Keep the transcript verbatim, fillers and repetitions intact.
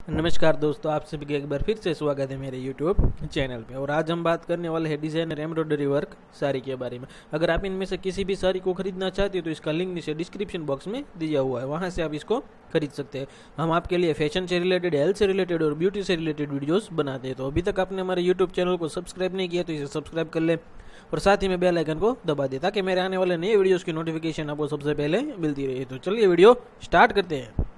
नमस्कार दोस्तों, आप सभी का एक बार फिर से स्वागत है मेरे यूट्यूब चैनल पे। और आज हम बात करने वाले हैं डिजाइनर एम्ब्रॉयडरी वर्क साड़ी के बारे में। अगर आप इनमें से किसी भी साड़ी को खरीदना चाहते हो तो इसका लिंक नीचे डिस्क्रिप्शन बॉक्स में दिया हुआ है, वहां से आप इसको खरीद सकते हैं। हम आपके लिए फैशन से रिलेटेड, हेल्थ से रिलेटेड और ब्यूटी से रिलेटेड वीडियोस बनाते हैं। तो अभी तक आपने हमारे यूट्यूब चैनल को सब्सक्राइब नहीं किया तो इसे सब्सक्राइब कर ले और साथ ही में बेल आइकन को दबा दे ताकि मेरे आने वाले नए वीडियोस की नोटिफिकेशन आपको सबसे पहले मिलती रहे। तो चलिए वीडियो स्टार्ट करते हैं।